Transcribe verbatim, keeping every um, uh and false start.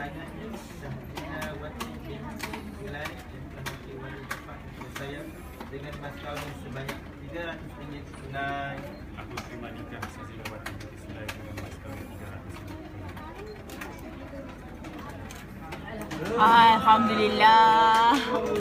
sangatnya Syahina Wati binti Gelari yang telah mewakili bapa ibu saya dengan mas kawin sebanyak tiga ratus ringgit tunai. Aku terima nikah Syahina Wati binti Gelari dengan mas kawin tiga ratus ringgit tunai. Alhamdulillah.